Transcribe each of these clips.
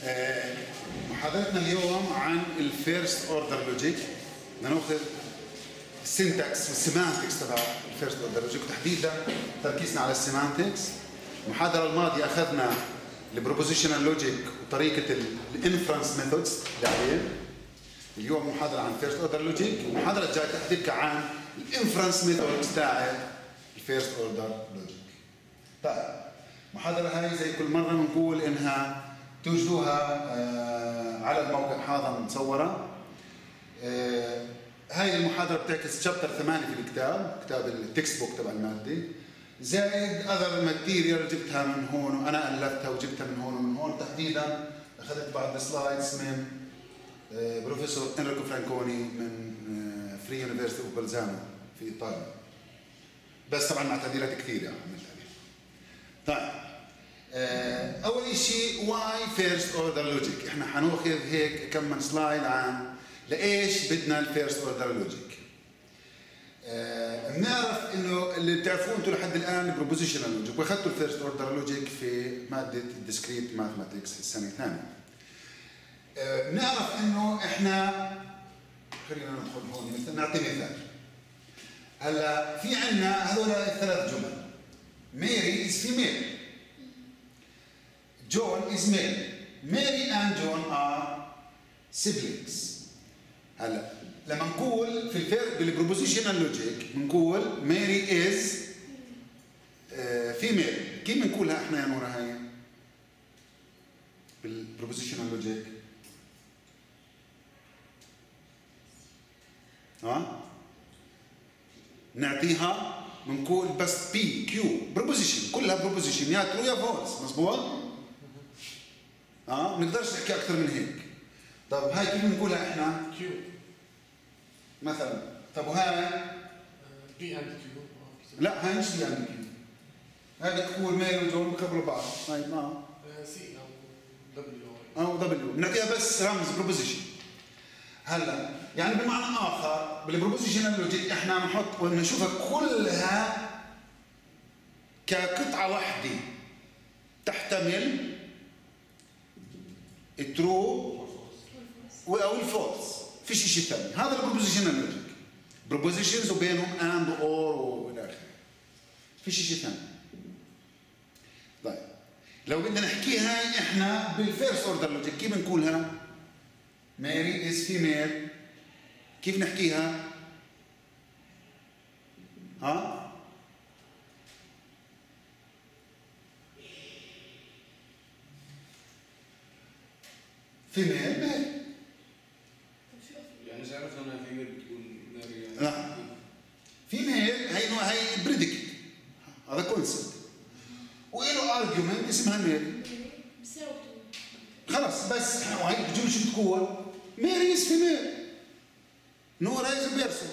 محاضرتنا اليوم عن الفيرست اوردر لوجيك. بدنا ناخذ السينتاكس والسيمانتكس تبع الفيرست اوردر لوجيك، وتحديدا تركيزنا على السيمانتكس. المحاضرة الماضية اخذنا البروبوزيشنال لوجيك وطريقة الانفرنس ميثودز اللي عليه. اليوم محاضرة عن الفيرست اوردر لوجيك، والمحاضرة الجاية تحدثك عن الانفرنس ميثودز تاعت الفيرست اوردر لوجيك. طيب المحاضرة هاي زي كل مرة بنقول انها توجدوها على الموقع حاضر مصورة. هاي المحاضرة بتعكس شابتر 8 في الكتاب، كتاب التكست بوك تبع المادة، زائد اذر ماتيريال جبتها من هون وانا الفتها وجبتها من هون ومن هون. تحديدا اخذت بعض السلايدز من بروفيسور انريكو فرانكوني من فري يونيفرسيتي اوف بلزانو في ايطاليا، بس طبعا مع تعديلات كثيره عملت عليها. طيب اول شيء واي فيرست اوردر لوجيك. احنا حناخذ هيك كم من سلايد عن لايش بدنا الفيرست اوردر لوجيك. بنعرف انه اللي بتعرفوه انتم لحد الان البروبوزيشنال لوجيك، واخذتوا الفيرست اوردر لوجيك في ماده الديسكريت ماثماتكس السنه الثانيه. بنعرف انه احنا خلينا ندخل هون مثلا نعطي مثال. هلا في عندنا هذول الثلاث جمل: ماري از فيميل، جون از ميل، ماري اند جون ار سيبلينجز. هلا لما نقول في بالبروبوزيشنال لوجيك بنقول ماري از فيميل، كيف بنقولها احنا يا نورا هاي بالبروبوزيشنال لوجيك؟ نعطيها بنقول بس بي كيو بروبوزيشن، كلها بروبوزيشن يا ترو يا فولس، مظبوط؟ ما بنقدرش نحكي اكثر من هيك. طب هاي كيف بنقولها احنا؟ كيو مثلا. طب وهاي بي اند كيو. لا هاي مش بي اند كيو، هاي بتقول ميل وجون بقبلوا بعض. هاي سي او دبليو بنعطيها بس رمز بروبوزيشن. هلا يعني بمعنى اخر بالبروبوزيشنال لوجيك احنا بنحط ونشوفها كلها كقطعه واحده تحتمل الترو او الفولس، فيش شيء ثاني. هذا البروبوزيشنال لوجيك، بروبوزيشنز وبينهم اند اور والى اخره، فيش شيء ثاني. طيب لو بدنا نحكيها احنا بالفيرست اوردر لوجيك كيف بنقولها؟ ماري از فيميل، كيف نحكيها؟ فيميل ماري. يعني اذا عرفنا انها فيميل بتقول ماري يعني لا فيميل هي بريديكت، هذا كونسبت وله ارجيومنت اسمها ماري. خلص بس وهي الجمله شو بتقول؟ ماري از فيميل، نورا از بيرسون،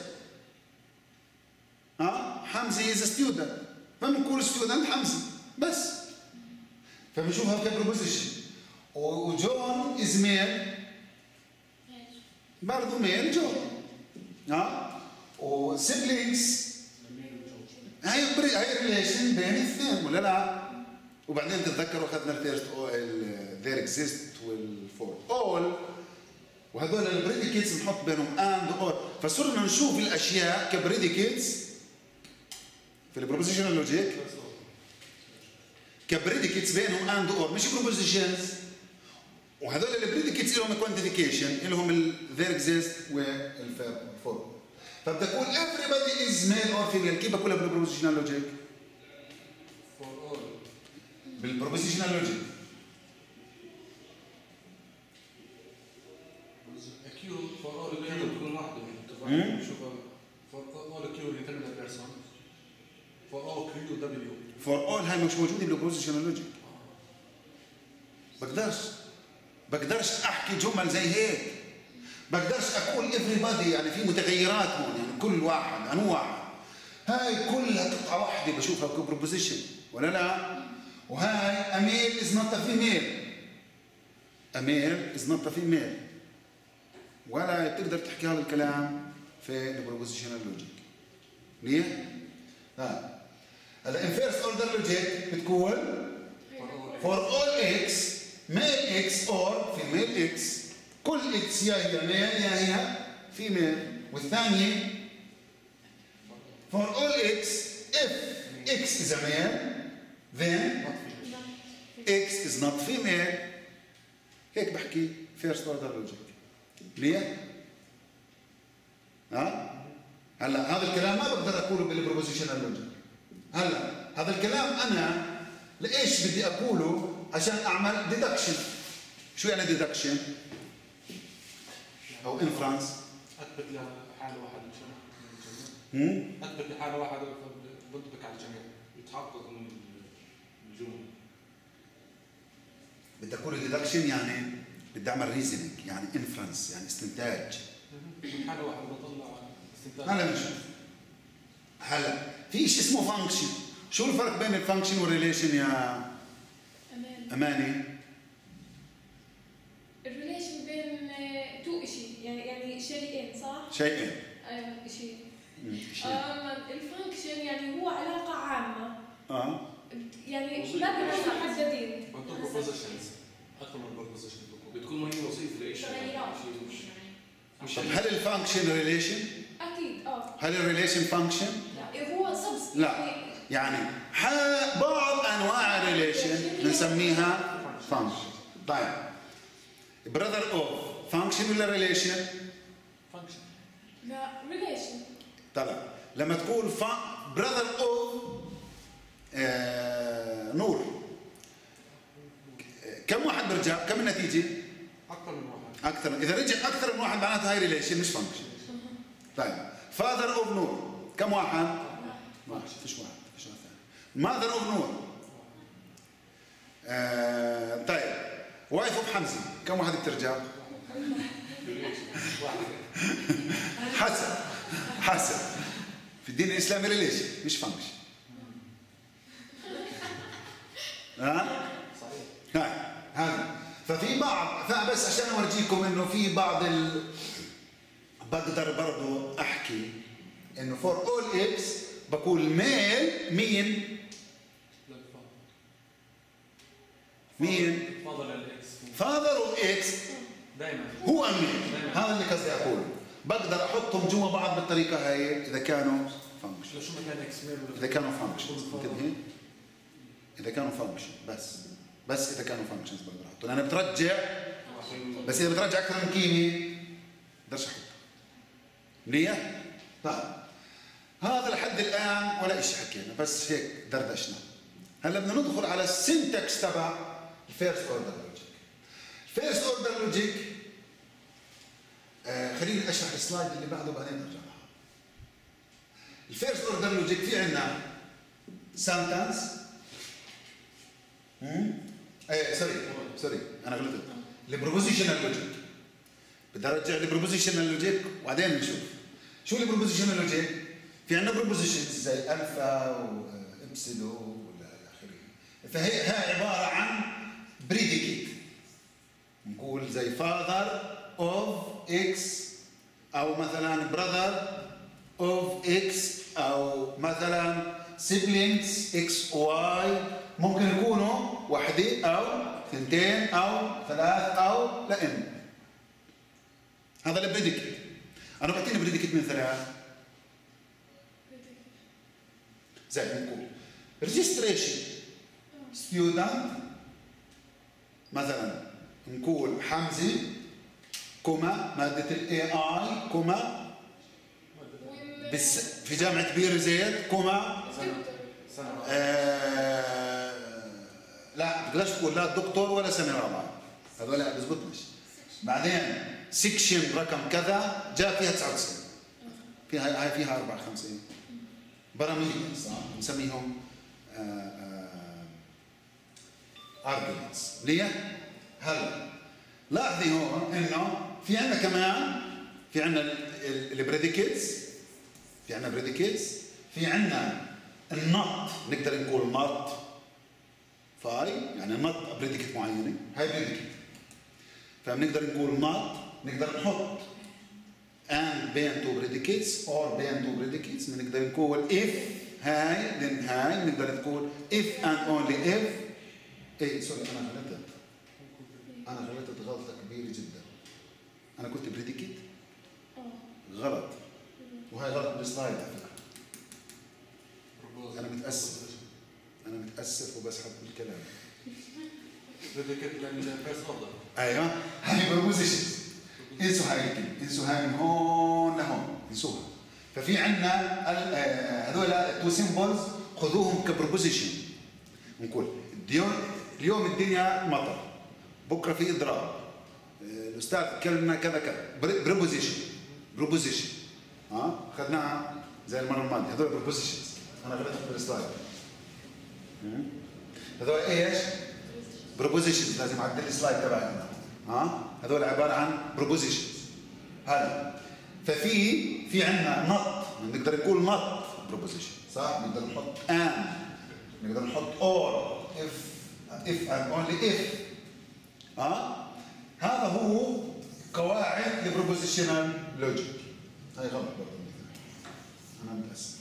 حمزه از ستودنت، فبنقول ستودنت حمزه بس. فبنشوفها كبروبوزيشن. وجون از ميل برضه ميل جون. وسيبلينجز هي ريليشن بين الاثنين ولا لا؟ وبعدين تتذكروا اخذنا الفيرست ذير اكزيست والفور اول، وهذول البريديكيتس بنحط بينهم اند اور، فصرنا نشوف الاشياء كبريديكيتس في البروبوزيشنال لوجيك، كبريديكيتس بينهم اند اور مش بروبوزيشنز. وهذول البريديكيتس لهم كوانتيفيكيشن، لهم ذير اكزيست والفور. فبدي اقول everybody is male or female، كيف بقولها بالبروبوزيشنال لوجيك؟ فور اول بالبروبوزيشنال لوجيك كيو فور اول كيو بتكون واحده. شوفها فور اول كيو ديترمينت بيرسون، فور اول كيو دبليو. فور اول هاي مش موجوده بالبروبوزيشنال لوجيك. بقدرش احكي جمل زي هيك، بقدرش اقول everybody يعني في متغيرات هون، يعني كل واحد انواع. هاي كلها قطعه واحده بشوفها كبروبوزيشن ولا لا؟ وهاي اميل از نوت ا فيميل، اميل از نوت ا فيميل، ولا بتقدر تحكي هذا الكلام في البروبوزيشنال لوجيك. منيح؟ هلا ان فيرست اوردر لوجيك بتقول فور اول اكس male x or female x. كل x يا هي male يا هي female. والثانية for all x if x is a male then x is not female. هيك بحكي first order logic. ليه؟ هلا هذا الكلام ما بقدر اقوله بالبروبوزيشنال لوجيك. هلا هذا الكلام انا ليش بدي اقوله؟ عشان اعمل ديدكشن. شو يعني ديدكشن؟ او انفرنس؟ اثبت لحاله واحد الجميع. اثبت لحاله واحد بطبق على الجميع يتحقق من الجمله. بدي اقول ديدكشن يعني بدي اعمل ريزنينج، يعني انفرنس، يعني استنتاج. من حاله واحده بطلع استنتاج. هلا بنشوف. هلا في شيء اسمه فانكشن. شو الفرق بين الفانكشن والريليشن يا اماني؟ الريليشن بين تو شيء، يعني شيئين، صح؟ شيئين. ايوه شيء. الفانكشن يعني هو علاقه عامه. يعني لا بنوع محددين. بروبوزيشنز اكثر من بروبوزيشن بتكون ما هي وظيفه لشيء. طب هل الفانكشن ريليشن؟ اكيد هل الريليشن فانكشن؟ لا هو سبس. لا يعني بعض انواع الريليشن بنسميها فانكشن. طيب براذر اوف فانكشن ولا ريليشن؟ فانكشن. لا ريليشن. طيب لما تقول براذر اوف نور، كم واحد برجع؟ كم النتيجه؟ اكثر من واحد. اكثر. اذا رجع اكثر من واحد معناته هاي ريليشن مش فانكشن. طيب فاذر اوف نور كم واحد؟ واحد. فيش واحد ثاني. ماذر اوف نور. طيب وايف اوف حمزه كم واحد بترجع؟ حسب في الدين الاسلامي ريليشن مش فانكشن. صحيح. هذا ففي بعض، فبس عشان اورجيكم انه في بعض بقدر برضه احكي انه فور اول اكس بقول ميل مين؟ فاذر اوف اكس دائما هو مين؟ هذا اللي قصدي اقوله. بقدر احطهم جوا بعض بالطريقه هاي اذا كانوا فانكشن. شو مكان اكس ميل؟ اذا كانوا فانكشن انتبهي. اذا كانوا فانكشن بس اذا كانوا فانكشنز بقدر احطهم. انا بترجع بس اذا بترجع اكثر من قيمه بقدرش احطها. ليه؟ طيب هذا لحد الان ولا شيء حكينا، بس هيك دردشنا. هلا بدنا ندخل على السنتكس تبع الفيرست اوردر لوجيك. الفيرست اوردر لوجيك خليني اشرح السلايد اللي بعده بعدين ارجع لها. الفيرست اوردر لوجيك في عندنا سنتنس سوري انا غلطت. البروبوزيشنال لوجيك بدي ارجع البروبوزيشنال لوجيك وبعدين نشوف شو البروبوزيشنال لوجيك. في عندنا بروبوزيشنز زي الفا وابسلو ولا الى اخره. فهي عباره عن بريديكيت. نقول زي فاذر اوف اكس او مثلا براذر اوف اكس او مثلا سيبلينجز اكس واي، ممكن يكونوا وحده او ثنتين او ثلاث او لان. هذا البريديكيت. انا بعطيني بريديكيت من ثلاث زي ما نقول ريجستريشن ستودنت مثلا نقول حمزه كوما ماده الاي اي كوما في جامعه بير زيت كوما لا بتقدرش تقول لا دكتور ولا سنه رابعه، هذول لا بزبطنش. بعدين سكشن رقم كذا جاء فيها 99 هاي فيها 4 5 براميل صح نسميهم arguments. ليه؟ هلا لاحظي هون انه في عندنا كمان في عندنا البريديكيتس، في عندنا بريديكيتس، في عندنا النط نقدر نقول نط فاي يعني نط بريديكيت معينه هاي بريديكيت. فبنقدر نقول نط نقدر نحط and بين تو بريديكيتس or بين تو بريديكيتس بنقدر نقول if هاي then هاي نقدر نقول if and only if. ايه سوري انا غلطت انا غلطت غلطه كبيره جدا. انا كنت بريديكيت غلط، وهي غلط بالسلايد على فكره. انا متاسف وبسحب الكلام. بريديكيت للفيرست اوردر. ايوه هاي بروبوزيشنز. انسوا هاي الكلمه، انسوا هاي من هون لهون، انسوها. ففي عندنا هذول التو سيمبلز خذوهم كبروبوزيشن. نقول اليوم الدنيا مطر، بكره في اضراب، الاستاذ كلمنا كذا كذا. بروبوزيشن اخذناها زي المره الماضيه. هذول بروبوزيشنز. انا غلطت بالسلايد. هذول ايش؟ بروبوزيشنز. لازم اعدل السلايد تبعي. هذول عباره عن بروبوزيشنز. هلا ففي عندنا نط، نقدر نقول نط بروبوزيشن صح؟ نقدر نحط نقدر نحط اور if and only if. هذا هو قواعد البروبوزيشنال لوجيك. هاي غلط برضه. انا متاسف.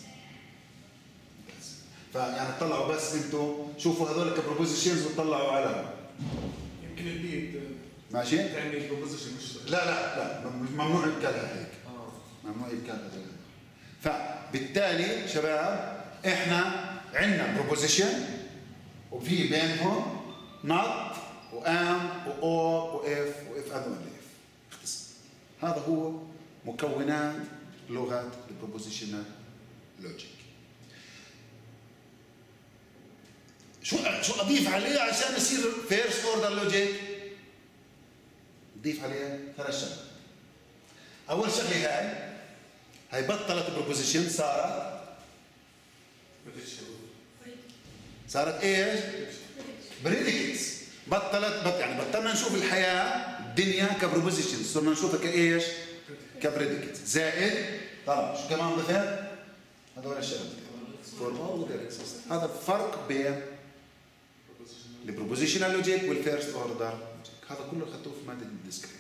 فيعني طلعوا بس انتم شوفوا هذول كبروبوزيشنز وتطلعوا عليهم. يمكن البيت ماشي؟ يعني بروبوزيشن مش لا ممنوع يتكلم هيك. ممنوع يتكلم هيك. فبالتالي شباب احنا عندنا بروبوزيشن وفي بينهم نوت وام واور واف هذول اف. اختصار. هذا هو مكونات لغه البروبوزيشنال لوجيك. شو اضيف عليه عشان يصير فيرست اوردر لوجيك؟ نضيف عليه 3 شغلات. اول شغله هاي بطلت بروبوزيشن، صارت ايش؟ بريديكتس. بطلنا نشوف الحياه الدنيا كبروبوزيشن، صرنا نشوفها كايش؟ كبريديكتس. زائد طبعا شو كمان ضفت؟ هذول الشغلات. هذا الفرق بين البروبوزيشنال لوجيك والفيرست اوردر لوجيك. هذا كله اخذتوه في ماده الديسكريت.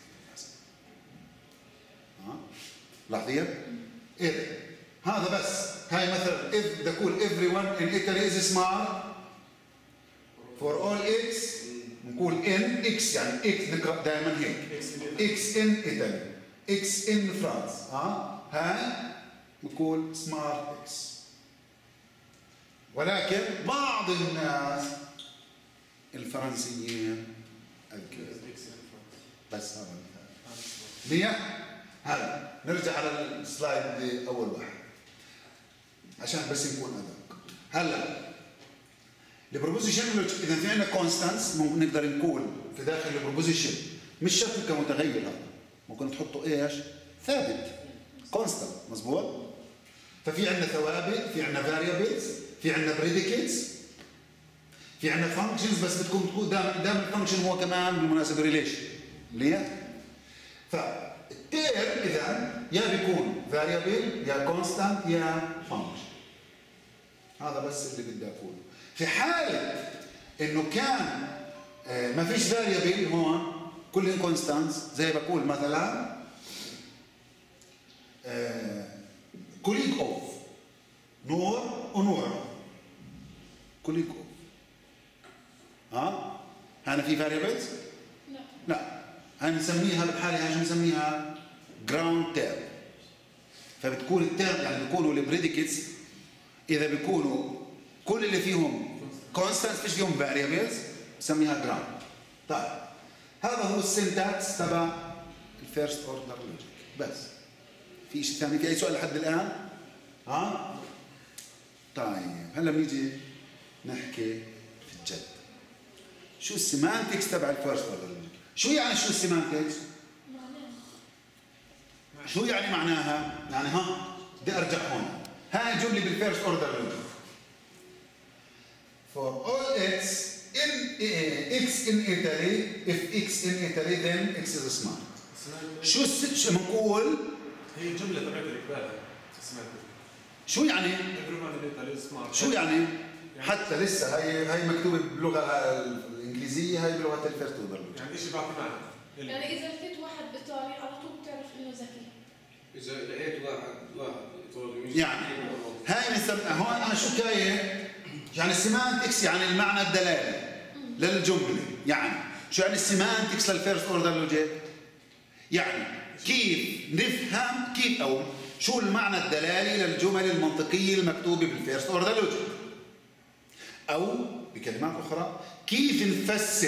لاحظين؟ إذا هذا بس. هاي مثلا if نقول everyone in Italy is smart for all x نقول in x يعني x نقرأ دائما هيك x in Italy x in France. هاي نقول smart x. ولكن بعض الناس الفرنسيين بس هذا المثال. ليه؟ هلا نرجع على السلايد اول واحد عشان بس نكون ادق. هلا البروبوزيشن اذا في عندنا كونستانس نقدر نقول في داخل البروبوزيشن مش شرط كمتغير، هذا ممكن تحطه ايش؟ ثابت كونستانت. مظبوط؟ ففي عندنا ثوابت، في عندنا فاريبلز، في عندنا بريديكيتس، في عندنا فانكشنز. بس بتكون دائما الفانكشن هو كمان بالمناسبه ريليشن. ليه؟ التيرم اذا يا بيكون فاريبل يا كونستانت يا فانكشن. هذا بس اللي بدي اقوله. في حاله انه كان ما فيش فاريبل هون كلهم كونستانتس، زي بقول مثلا كوليج اوف نور ونور. كوليج اوف هنا في فاريبلز؟ لا هنسميها بحالها شو نسميها؟ جراوند تاب. فبتكون التاب يعني بيكونوا البريديكتس اذا بيكونوا كل اللي فيهم كونستانتس فيش فيهم فاريبلز بسميها جراوند. طيب هذا هو السنتاكس تبع الفيرست اوردر لوجيك. بس في شيء ثاني؟ في اي سؤال لحد الان؟ طيب هلا بنيجي نحكي في الجد. شو السيمانتكس تبع الفيرست اوردر لوجيك؟ شو السيمانتكس؟ شو يعني معناها؟ يعني بدي ارجع هون. هاي جمله بالفيرست اوردر لوجيك. For all x in Italy, if x in Italy then x is smart. شو بنقول؟ هي جمله تبعت الإقبال. شو يعني؟ شو يعني؟ حتى لسه هي مكتوبه باللغه الانجليزيه، هي بلغه الفيرست اوردر لوجيك. يعني ايش بعطي معنى؟ يعني اذا لقيت واحد ايطالي على طول بتعرف انه ذكي. اذا لقيت واحد ايطالي يعني هاي بنسميها هون. انا شو كاين؟ يعني السيمانتكس يعني المعنى الدلالي للجمله. يعني شو يعني السيمانتكس للفيرست اوردر لوجيك؟ يعني كيف نفهم كيف او شو المعنى الدلالي للجمل المنطقيه المكتوبه بالفيرست اوردر لوجيك، او بكلمات اخرى كيف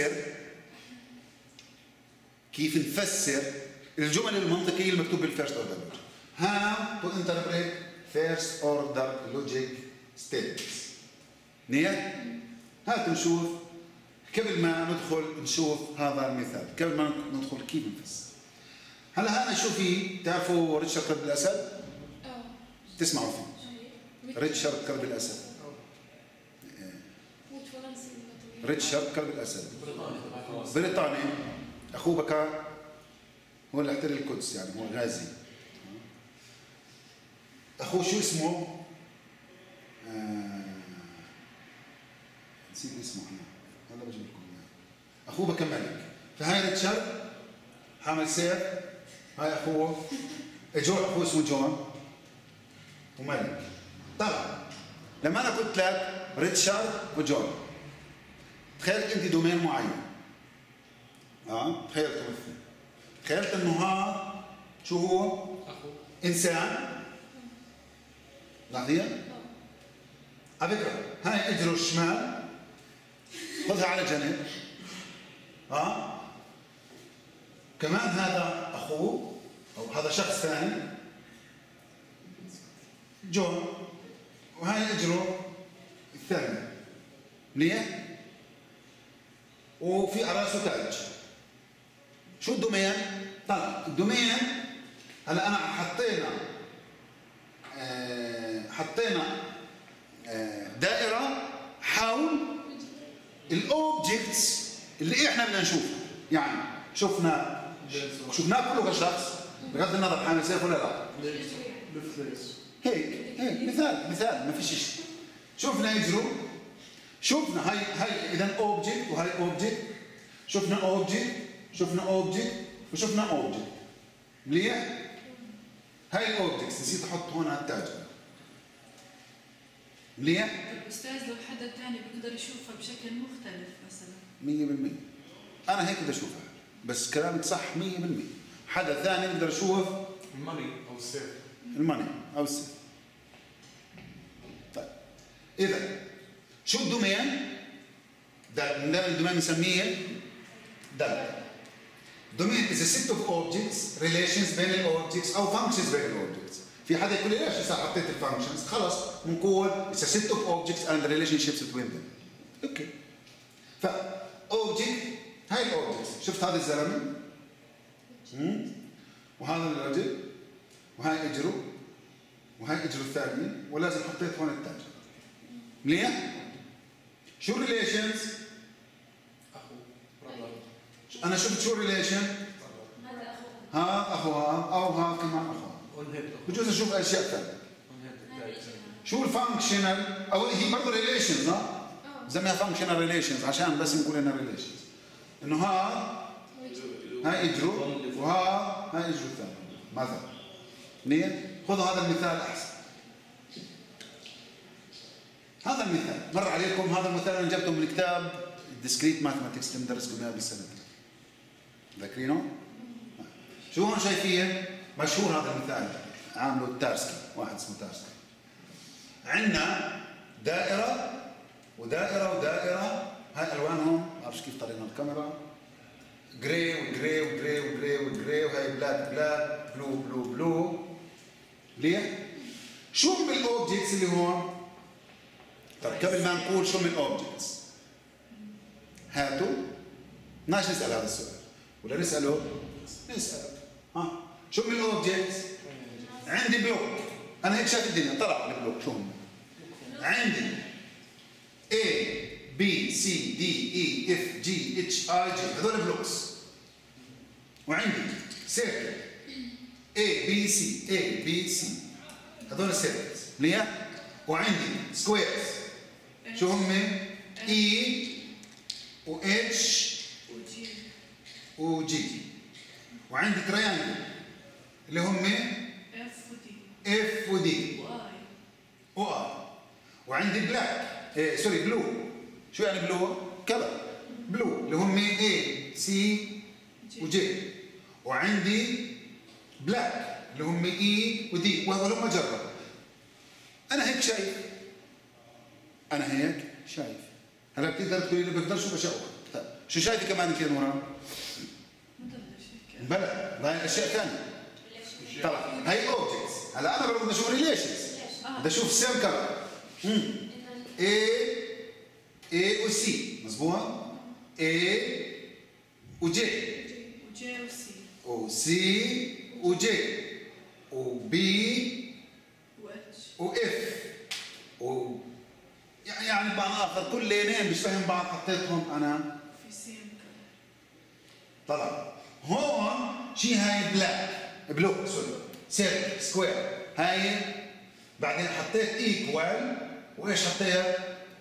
نفسر الجمل المنطقيه المكتوبه بالفيرست اوردر لوجيك. How to interpret first order logic statements. نية؟ هات نشوف قبل ما ندخل نشوف هذا المثال، قبل ما ندخل كيف نفسر. هلا هذا شو فيه؟ تعرفوا ريتشارد كلب الاسد؟ تسمعوا فيه. ريتشارد كلب الاسد. ريتشارد كلب الاسد. بريطاني. اخوه بكار هو اللي احتل القدس، يعني هو غازي. اخوه شو اسمه؟ نسيت اسمه انا بجيب لكم اياه. اخوه بكى ملك، فهاي ريتشارد حامل سيف، هاي اخوه اخوه اسمه جون وملك. طبعا لما انا قلت لك ريتشارد وجون، تخيلت انت دومين معين. تخيلت انه هذا شو هو؟ انسان. لحظية على فكرة هاي اجره الشمال خذها على جنب. كمان هذا اخوه او هذا شخص ثاني جون، وهاي اجره الثاني منيح، وفي على راسه تاج. شو الدومين؟ طيب الدومين هلا انا حطينا دائره حول الاوبجكتس اللي احنا بدنا نشوفها. يعني شفناه كله كشخص بغض النظر حامل سيف ولا لا. هيك مثال ما فيش شيء. شفنا يجروا، شفنا هاي اذا اوبجكت وهاي اوبجكت، شفنا اوبجكت وشفنا اوبجكت. مليح؟ هاي الاوبجكتس نسيت احط هون هالتاج. مليح؟ طيب استاذ لو حدا ثاني بيقدر يشوفها بشكل مختلف مثلا 100%. انا هيك بدي اشوفها، بس كلامك صح 100%. حدا ثاني بيقدر يشوف الماني او السيف. طيب اذا شو الدومين؟ الدومين بنسميه داتا. دومين is a set of objects relations بين الاوبجكتس او functions بين الاوبجكتس. في حدا يقول لي ليش هسه حطيت الفانكشنز؟ خلص بنقول it's a set of objects and relationships between them. اوكي. ف اوبجكت هاي الاوبجكتس، شفت هذا الزلمه؟ وهذا الرجل، وهاي اجره، وهاي اجره الثانيه، ولازم حطيت هون التاج. مليح؟ شو الريليشنز؟ أنا شفت شو الريليشن؟ هذا أخوها أو هذا كمان أخوها. بجوز أشوف أشياء ثانية. شو الفانكشنال أو هي برضه ريليشنز. بسميها فانكشنال ريليشنز عشان بس نقول إنها ريليشنز. إنه هاي إجرو هاي إجرو الثاني مثلا. منيح؟ خذوا هذا المثال أحسن. هذا المثال مر عليكم. هذا المثال أنا جبته من كتاب Discrete Mathematics اللي بندرسكم إياه بالسنة. ذاكرينه؟ شو هون شايفين؟ مشهور هذا المثال، عامله تارسكي، واحد اسمه تارسكي. عندنا دائرة ودائرة ودائرة، هاي ألوانهم، ما بعرفش كيف طلعنا الكاميرا. جراي وجراي وجراي وجراي وجراي، وهي بلاك بلاك، بلو بلو بلو. ليه؟ شو من الأوبجكتس اللي هون؟ طب قبل ما نقول شو من الأوبجكتس، هاتوا بدناش نسأل هذا السؤال ولا نسأله؟ نسأله. شو من الاوبجكتس؟ عندي بلوك، انا هيك شايف الدنيا، طلع البلوك شو هم؟ عندي A B C D E F G H I J، هذول بلوكس. وعندي سيركل A B C هذول سيركلز. مليح؟ وعندي سكويرز، شو هم؟ E و H و G. وعندي تريانجل اللي هم F و D و I. وعندي بلاك سوري بلو. شو يعني بلو؟ كلر بلو. اللي هم A C وJ، وعندي black اللي هم E وD، وهذول جرب. أنا هيك شايف، أنا هيك شايف. هلا بتقدر تقولي لي بقدر شو بشوف؟ شو شايفة كمان أنت يا نوران؟ بلا هاي أشياء ثانية. طبعا هاي objects. هلا أنا بدي أشوف relations، بدي أشوف same color. A و C مظبوط؟ A و J و C و J و B و F و يعني بمعنى آخر كل لينين بيشبهن بعض حطيتهم أنا في سين. طلع هون شي هاي بلو سوري سيركل سكوير، هاي بعدين حطيت ايكوال، وايش حطيت؟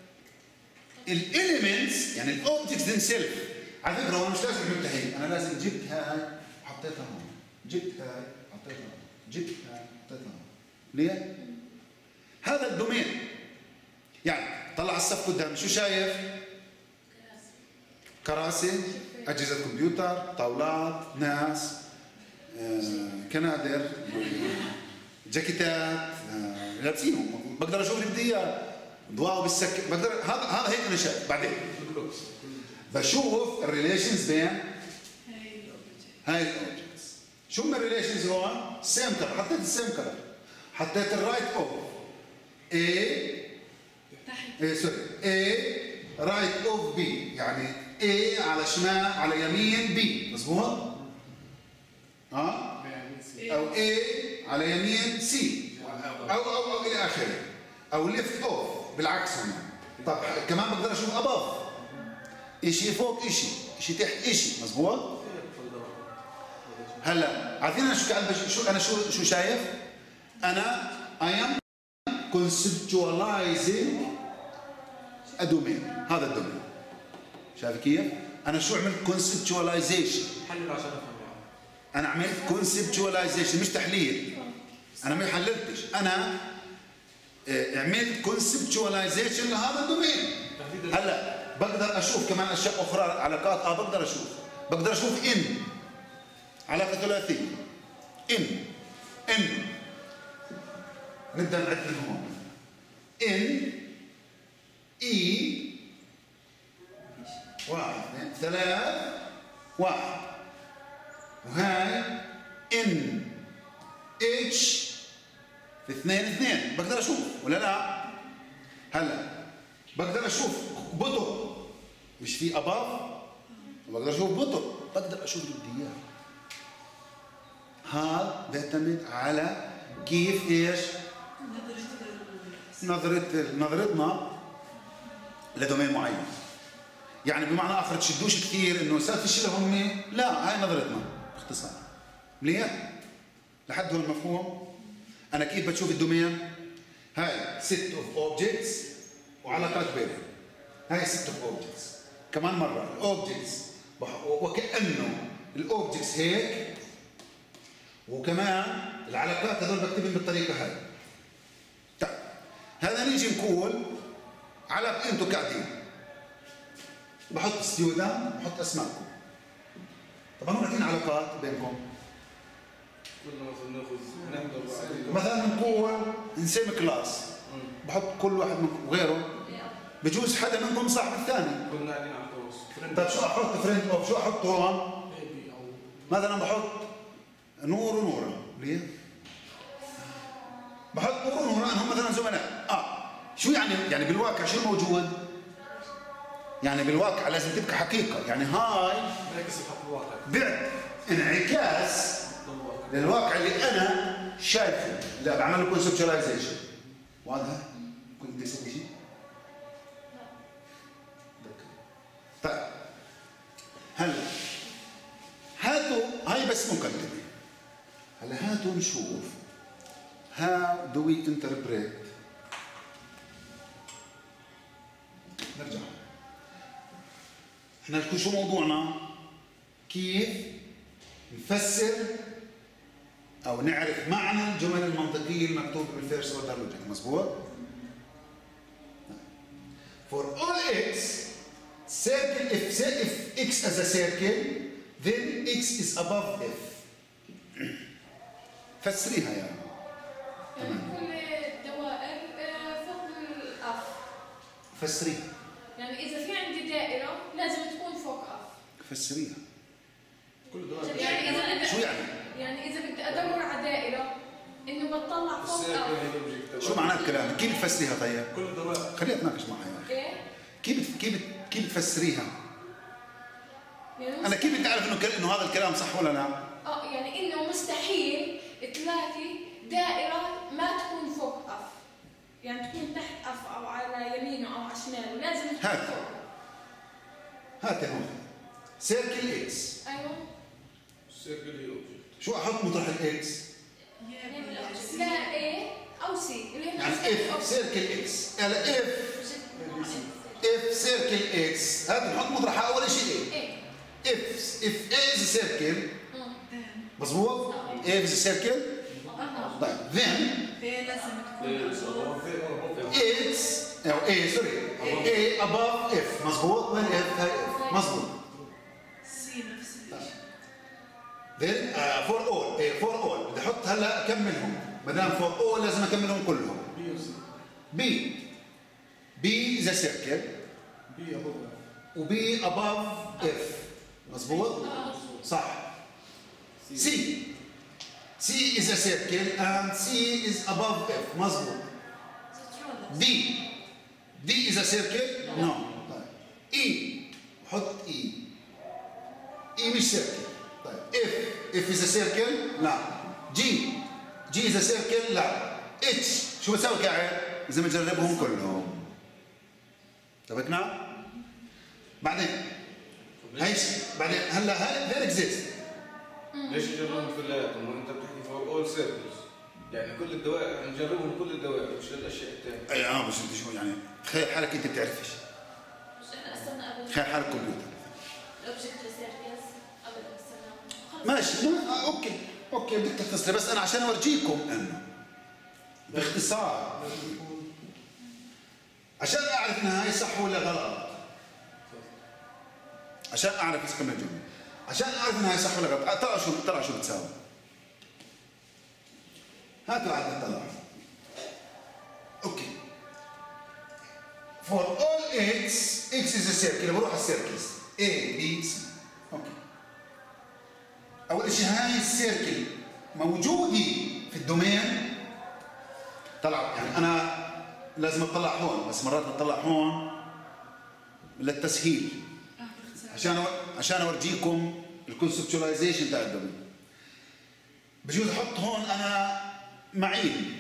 الاليمنتس يعني الاوبجكتس ذيم سيلف. على فكره هون مش لازم اجيب هي، انا لازم جبت هاي وحطيتها هون، جبت هاي حطيتها هون، جبت هاي حطيتها هون. ليه؟ هذا الدومين. يعني طلع الصف قدامي شو شايف؟ كراسي، اجهزه كمبيوتر، طاولات، ناس، كنادر، جاكيتات، لابسينهم. بقدر اشوف اللي بدي اياه، ضواء بالسكر، بقدر هذا هيك انا شايف. بعدين بشوف الريليشنز بين هاي الاوبجكتس. شو من الريليشنز هون؟ سيم كلر، حطيت السيم كلر، حطيت الرايت اوف سوري A رايت اوف B، يعني A على شمال على يمين B مظبوط؟ او A على يمين C او الى اخره، او ليفت اوف بالعكس هنا. طب كمان بقدر اشوف اباف، شيء فوق شيء تحت مظبوط؟ هلا عارفين انا شو شايف؟ انا I am conceptualizing a domain. هذا الدومين شايف كيف؟ انا شو عملت؟ conceptualization. حلل عشان افهم. انا عملت conceptualization مش تحليل. انا ما حللتش، انا عملت conceptualization لهذا الدومين. هلا بقدر اشوف كمان اشياء اخرى، علاقات بقدر اشوف ان علاقه ثلاثيه، ان نبدا نعد من هون، ان اي 1 2 3 1، وهاي ان اتش في 2 2. بقدر اشوف ولا لا؟ هلا بقدر اشوف بطء، مش في اباف، بقدر اشوف بطء، بقدر اشوف اللي بدي اياه. هذا بيعتمد على كيف ايش؟ نظرتنا لدومين معين. يعني بمعنى اخر تشدوش كثير انه صار في هم، لا هاي نظرتنا باختصار. منيح؟ لحد هون مفهوم؟ انا كيف بشوف الدومين؟ هاي set of objects وعلاقات بينهم. هاي set of objects. كمان مره الاوبجكتس وكانه الاوبجكتس هيك، وكمان العلاقات هذول بكتبهم بالطريقه هاي. طيب هذا نيجي نقول علاقه، انتم قاعدين بحط ستيودنت، بحط اسماءكم. طبعا هم عندنا علاقات بينكم. مثلا نقول نسمي كلاس، بحط كل واحد منكم وغيره، بجوز حدا منكم صاحب الثاني. كلنا قاعدين على التواصل. طيب شو احط فريند اوف؟ شو احط هون؟ مثلا بحط نور ونورة. ليه؟ بحط نور ونورة هم مثلا زملاء. شو يعني بالواقع شو موجود؟ يعني بالواقع لازم تبقى حقيقة، يعني هاي بعد انعكاس للواقع اللي أنا شايفه. لا بعمل له كونسبشواليزيشن. واضح؟ كنت بدي أسوي شيء؟ طيب هلا هاتوا هاي بس مقدمة. هلا هاتوا نشوف how do we interpret. نرجع احنا شو موضوعنا؟ كيف نفسر او نعرف معنى الجمل المنطقيه المكتوبه بالفيرست اوردر لوجيك. مظبوط؟ For all x circle if x as a circle then x is above f. فسريها يعني كل الدوائر فوق الاف. فسريها. يعني اذا في عندي دائره لازم تكون فوق اف. فسريها. كل الدوائر يعني اذا شو يعني؟ يعني اذا بدي ادور على دائره انه بتطلع فوق اف. شو معناه الكلام؟ كيف بتفسريها طيب؟ كل الدوائر. خليني اتناقش معها يا اخي. ايه؟ كيف بتفسريها؟ يعني انا كيف بدي اعرف انه هذا الكلام صح ولا لا؟ يعني انه مستحيل تلاقي دائره ما تكون فوق اف. يعني تكون تحت اف او على يمينه او على شماله، لازم تكون هات. فوق. هات هون سيركل اكس. ايوه. السيركل هي اوبجكت. شو احط مطرح الاكس؟ لا ايه او سي اللي هي يعني اف سيركل اكس. هلا اف سيركل اكس هذا نحط مطرحها اول شيء ايه؟ اف ايه از سيركل مظبوط؟ ايه از سيركل. طيب then لازم تكون اكس او ايه سوري ايه above اف مظبوط؟ وين اف؟ هاي اف مظبوط. سي نفس الشيء. then for all for all بدي احط هلا اكملهم ما دام for all لازم اكملهم كلهم. بي is a circle وبي above اف مظبوط؟ صح. C is a circle and C is above F مظبوط. D is a circle no. طيب E حط E مش circle. طيب F is a circle لا. G is a circle لا. H شو بسوي قاعد؟ إذا بنجربهم كلهم. تبكنا؟ بعدين بعدين هلا هل exist. ليش نجربهم كلياتهم؟ انت بتحكي فور اول سيركلز، يعني كل الدوائر نجربهم كل الدوائر مش الاشياء الثانيه. اي بس انت شو يعني تخيل حالك انت بتعرفش. مش احنا قسمنا قبل. تخيل حالك كمبيوتر. الاوبجكت سيركلز قبل قسمناهم. ماشي اوكي بدك تختصري بس انا عشان اورجيكم انه باختصار عشان اعرف ان هاي صح ولا غلط. عشان اعرف اسكمل الجمله. عشان اعرف انها صح ولا غلط. ترى شو بتساوي. هاتوا عدد طلع. اوكي. For all x is a circle. بروح على السيركلز A B C. اوكي. اول شيء هاي السيركل موجوده في الدومين. طلع يعني انا لازم اطلع هون بس مرات بطلع هون للتسهيل. عشان اورجيكم الكونسبتواليزيشن تاع الدومين. بجوز احط هون انا معين.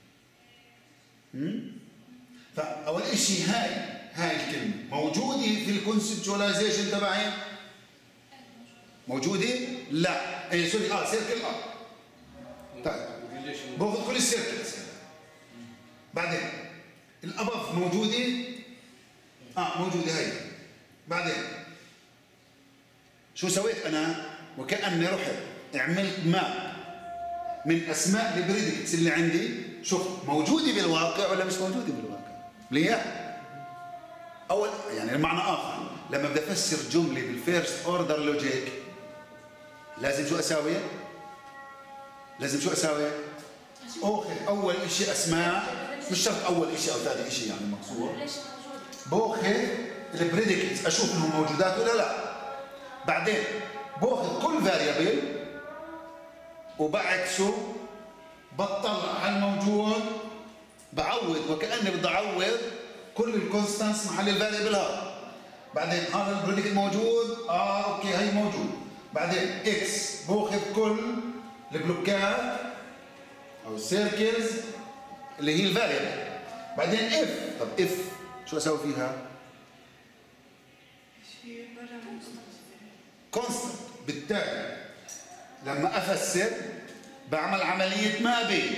فاول شيء هاي الكلمه موجوده في الكونسبتواليزيشن تبعي. موجوده؟ لا اي سوري سيركل طيب باخذ كل السيركلز. بعدين الابف موجوده موجوده هي. بعدين شو سويت انا؟ وكأني رحت عملت ماب من اسماء البريدكتس اللي عندي. شوف موجوده بالواقع ولا مش موجوده بالواقع. ليه؟ اول يعني المعنى اخر لما بدي افسر جمله بالفيرست اوردر لوجيك لازم شو اساوي؟ اخذ اول شيء اسماء مش شرط اول شيء او ثاني شيء يعني مقصود. باخذ البريدكتس اشوف انهم موجودات ولا لا. بعدين باخذ كل فاريبل وبعكسه بطلع على الموجود بعوض وكأني بدي اعوض كل الكونستانس محل الفاريبل هذا. بعدين هذا البريدكت موجود اوكي هي موجود. بعدين اكس باخذ كل البلوكات او السيركلز اللي هي الفاريبل. بعدين اف. طب اف شو اسوي فيها؟ كونستنت. بالتالي لما افسر بعمل عمليه مابينج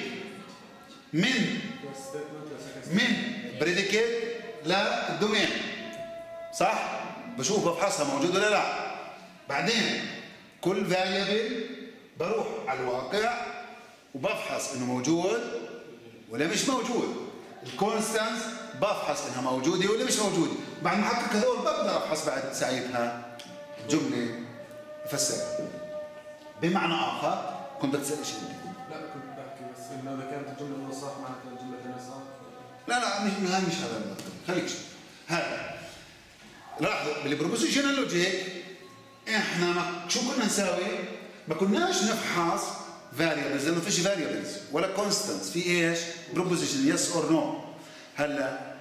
من بريديكيت للدومين صح؟ بشوف بفحصها موجود ولا لا. بعدين كل فاريبل بروح على الواقع وبفحص انه موجود ولا مش موجود. الكونستانس بفحص انها موجوده ولا مش موجوده. بعد ما احقق هذول بقدر افحص بعد ساعتها جمله افسرها. بمعنى اخر كنت بتسال شيء انت؟ لا كنت بحكي بس انه اذا كانت الجمله الاولى صح معناتها الجمله الثانيه صح. لا مش هذا المطلوب. خليك هذا لاحظوا بالبروبوزيشنال لوجيك احنا شو كنا نساوي؟ ما كناش نفحص فاريبلز لانه فيش فاريبلز ولا كونستانتس، في ايش؟ بروبوزيشن يس اور نو. هلا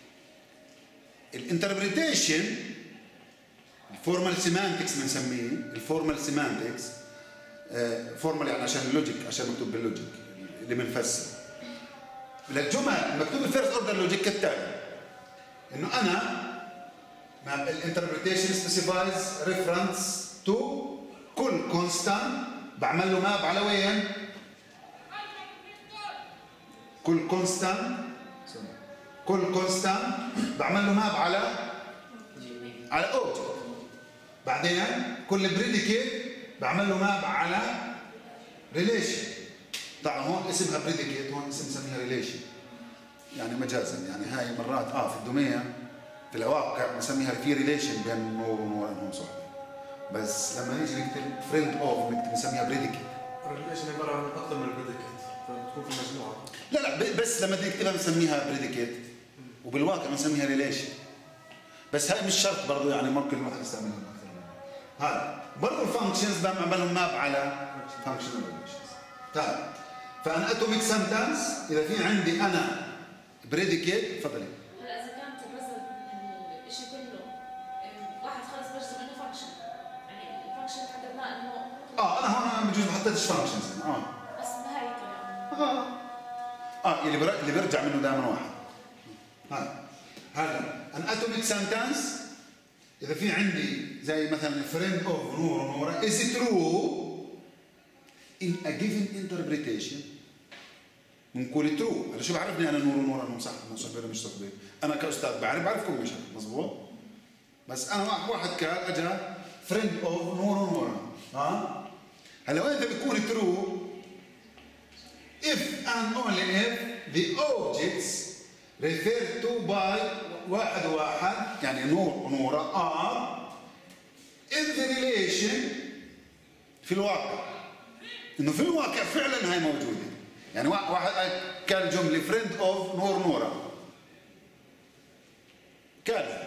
الانتربريتيشن الفورمال سيمانتكس بنسميه الفورمال سيمانتكس، فورمال يعني عشان اللوجيك، عشان مكتوب باللوجيك اللي بنفسر للجمل المكتوب بالفيرست اوردر لوجيك كالتالي، انه انا الانتربريتيشن سبيسيفايز ريفرنس تو كل كونستانت بعمل له ماب على وين؟ كل كونستانت بعمل له ماب على اوبجكت. بعدين كل بريديكيت بعمل له ماب على ريليشن. طبعا هون اسمها بريديكيت، هون اسم نسميها ريليشن يعني مجازا، يعني هاي مرات في الدومين في الواقع بنسميها في ريليشن بين نور ونور انهم صحبه، بس لما نيجي نكتب فريند اوف بنسميها بريديكيت. الريليشن عباره عن اكثر من بريديكيت فبتكون في مجموعه. لا بس لما نكتبها بنسميها بريديكيت وبالواقع بنسميها ريليشن، بس هاي مش شرط برضه، يعني ممكن الواحد يستعملها اكثر من هذا. برضه الفانكشنز بعملهم ماب على فانكشنال ريليشنز. طيب فان اتوميك سنتنس اذا في عندي انا بريديكيت، تفضلي. هلا اذا كانت الرزق من الشيء كله واحد خلص برزق انه فانكشن، يعني الفانكشن حددناه انه انا هون بجوز ما حطيتش فانكشنز بس بهاي الطريقه اللي بيرجع منه دائما واحد. هلا ان اتوميك سنتنس اذا في عندي زي مثلا فريند اوف نور ونوره is true in a given interpretation بنقول true. هلا شو بعرفني انا نور ونوره انهم صح انهم صحبه ولا مش صحبه؟ انا كاستاذ بعرفكم مش مضبوط، بس انا واحد كان اجى فريند اوف نور ونوره. هلا وين بيكون true؟ if and only if the objects referred to by واحد يعني نور ونورة are in the relation في الواقع، انه في الواقع فعلا هاي موجودة. يعني واحد كان جملة friend of نورة كان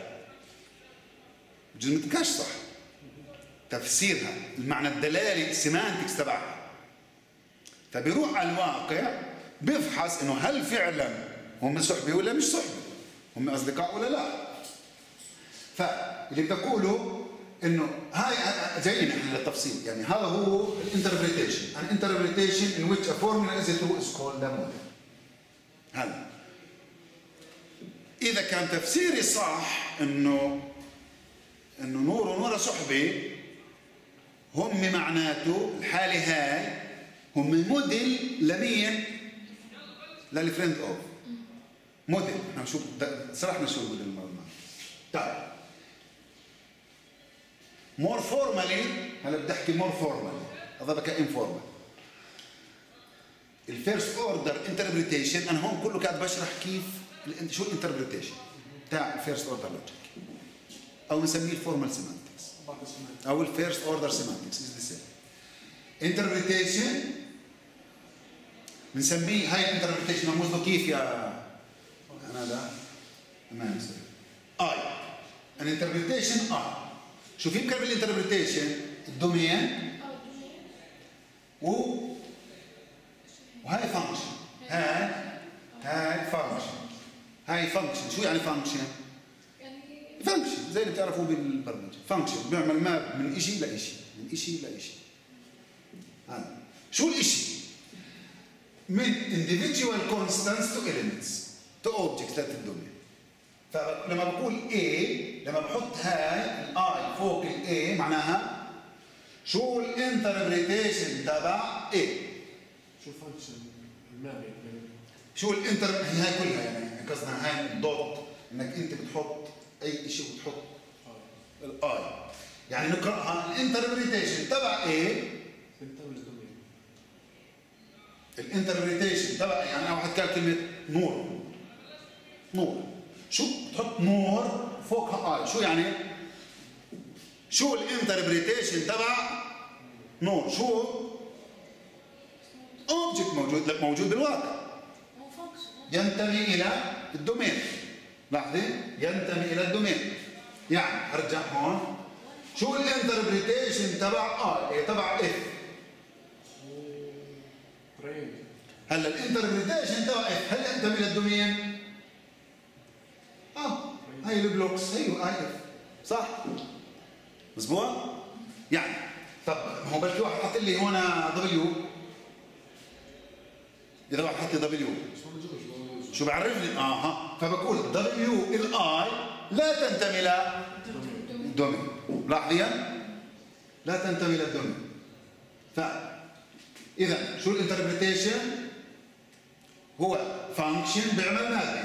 جملة كاش صح، تفسيرها المعنى الدلالي السيمانتكس تبعها، فبيروح على الواقع بيفحص انه هل فعلا هم صحبه ولا مش صحبه، هم اصدقاء ولا لا. فاللي بتقوله انه هاي جايين احنا للتفصيل، يعني هذا هو الانتربريتيشن، an interpretation in which a formula is true is called a model. هلا اذا كان تفسيري صح انه نور ونورة صحبه، هم معناته الحاله هاي هم موديل لمين؟ للفريند اوف موديل. احنا شو شرحنا شو الموديل المره الماضيه. طيب مور فورمالي، هلا بدي احكي مور فورمالي، هذا بقى انفورمال. الفيرست اوردر انتربريتيشن انا هون كله قاعد بشرح كيف شو الانتربريتيشن تاع الفيرست اوردر لوجيك، او بنسميه الفورمال سيمانتكس او الفيرست اوردر سيمانتكس از ذا سيم. انتربريتيشن بنسميه هاي الانتربريتيشن مرموز له كيف يا انا ده تمام اي ان انتربريتيشن شو في بكرر بالانتربريتيشن الدومين وهاي فانكشن، هاي فانكشن، هاي فانكشن. شو يعني فانكشن؟ فانكشن زي اللي بتعرفوه بالبرمجه، فانكشن بيعمل ماب من شيء لشيء، من شيء لشيء. هذا شو الشيء؟ من individual constants to elements to objects ذات الدومين. فلما بقول A، لما بحط هاي الاي فوق الاي معناها شو الانتربريتيشن تبع A؟ شو الفانكشن المابي؟ شو الانتر هاي كلها يعني قصدنا هاي الدوت انك انت بتحط اي شيء وبتحط الاي، يعني نقراها الانتربريتيشن تبع A. الانتربريتيشن تبع يعني واحد قال كلمه نور شو بتحط نور فوقها اي، شو يعني؟ شو الانتربريتيشن تبع نور؟ شو؟ اوبجكت موجود، لا موجود بالواقع، ينتمي الى الدومين. لاحظي، ينتمي الى الدومين. يعني ارجع هون، شو الانتربريتيشن تبع اي تبع اف؟ هلا الانتربريتيشن تبع اف هل ينتمي للدومين؟ هاي البلوكس هي اف، صح؟ مظبوط؟ يعني طب هو بلكي واحد حط لي هون دبليو، اذا واحد حط لي دبليو شو بعرفني؟ فبقول دبليو الاي لا تنتمي للدومين. لاحظيا؟ لا تنتمي للدومين. فاذا شو الانتربريتيشن؟ هو فانكشن بيعمل ماده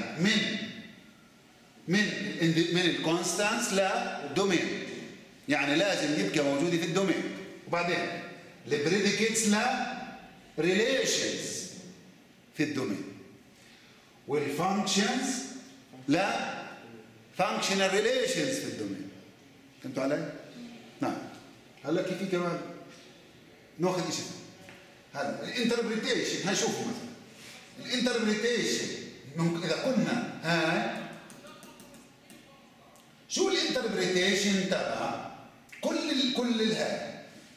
من الكونستانس للدومين، يعني لازم يبقى موجوده في الدومين. وبعدين البريديكيتس لا ريليشنز في الدومين، والفانكشنز لا فانكشنال ريليشنز في الدومين. فهمتوا علي؟ نعم. هلا كيف كمان ناخذ شيء. هلا الانتربريتيشن، هاي شوفوا مثلا الانتربريتيشن اذا قلنا هاي شو الانتربريتيشن تبع كل الهاي؟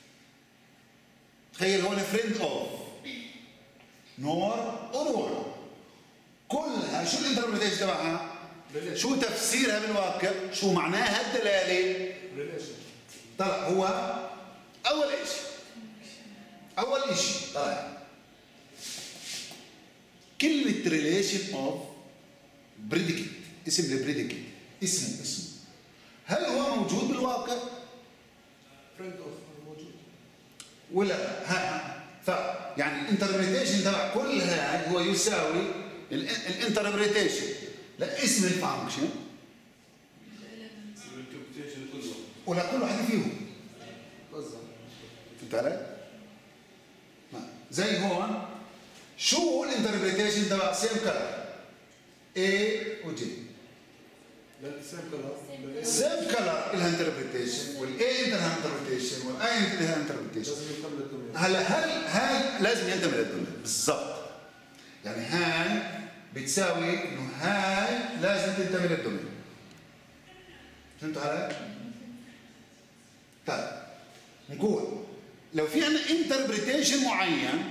تخيل هون فريند اوف نور ونور، كلها شو الانتربريتيشن تبعها؟ شو تفسيرها بالواقع؟ شو معناها الدلاله؟ طلع هو اول شيء طلع كلمه ريليشن اوف بريديكيت، اسم البريديكيت، اسمه هل هو موجود بالواقع؟ فريند اوف موجود ولا يعني الانتربريتيشن تبع كل هاي هو يساوي الانتربريتيشن لاسم الفانكشن ولا كل واحد فيهم. فهمت علي؟ زي هون شو الانتربريتيشن تبع سيم كلر A و J؟ سيم كلر لها انتربريتيشن، والاي لها انتربريتيشن، والاي لها انتربريتيشن. هلا هاي لازم ينتمي للدومين بالضبط. يعني هاي بتساوي انه هاي لازم تنتمي للدومين. فهمتوا علي؟ طيب نقول لو في عندنا انتربريتيشن معين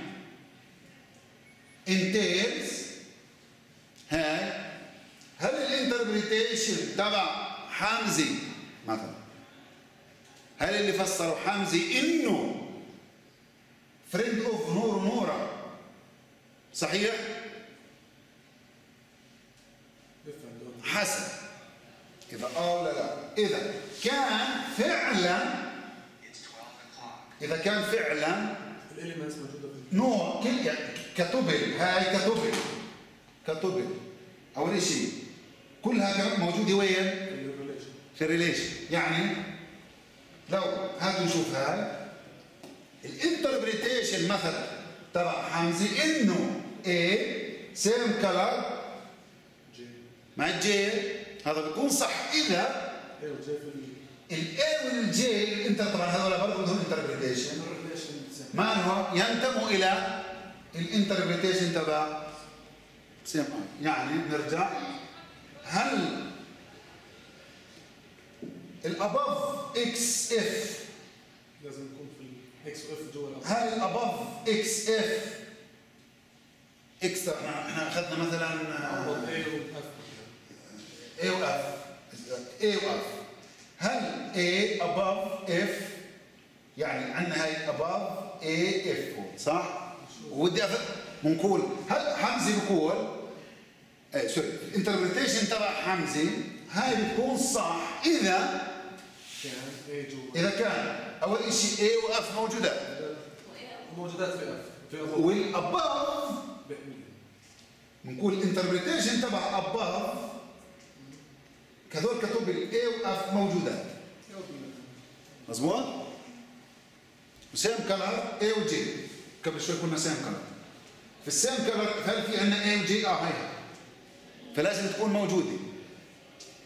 entails هاي، هل الانتربريتيشن تبع حمزي مثلا، هل اللي فسروا حمزي انه فريند اوف نور ونورة صحيح؟ حسب اذا ولا لا. اذا كان فعلا الاليمنتس موجوده في نوع كتبل، هاي كتبل اول شيء كلها موجوده وين؟ في الريليشن. يعني لو هاتوا نشوف هاي الانتربريتيشن مثلا تبع حمزه انه A سيم كلر مع الجي، هذا بيكون صح اذا الاي والجي انت طبعا هذول برضه بدهم انتربريتيشن ما هو ينتموا الى الانتربريتيشن تبع سيم اي. يعني نرجع، هل الاباف اكس اف لازم يكون في الاكس اف جوا الاباف؟ هل الاباف اكس اف اكس احنا اخذنا مثلا اي واف، هل A above F يعني عندنا هاي above A F صح؟ ودي بنقول هل حمزه بقول سوري الانتربريتيشن تبع حمزه هاي بتكون صح اذا كان اول شيء A و F موجودات في F والاباف بنقول الانتربريتيشن تبع above كذول كتب الاي واف موجودات. مظبوط؟ وسيم كلر اي وجي، قبل شوي قلنا سيم كلر. في السيم كلر هل في عندنا اي وجي؟ هيها. فلازم تكون موجوده.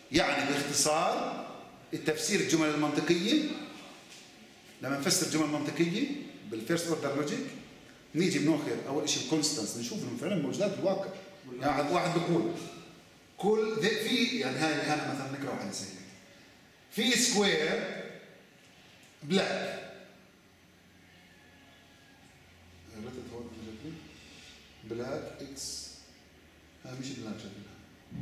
يعني باختصار التفسير الجمل المنطقيه، لما نفسر الجمل المنطقيه بالفيرست اوردر لوجيك نيجي بناخذ اول شيء الكونستانس، نشوف انهم فعلا موجودات بالواقع. يعني واحد بيقول كل في يعني هاي مثلا نقرا واحده سهله، في سكوير بلاك، بلاك اكس، هاي مش بلاك شكلها.